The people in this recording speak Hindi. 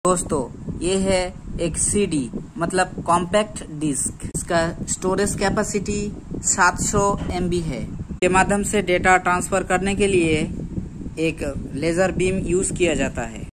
दोस्तों ये है एक सीडी मतलब कॉम्पैक्ट डिस्क। इसका स्टोरेज कैपेसिटी 700 MB है। के माध्यम से डेटा ट्रांसफर करने के लिए एक लेजर बीम यूज किया जाता है।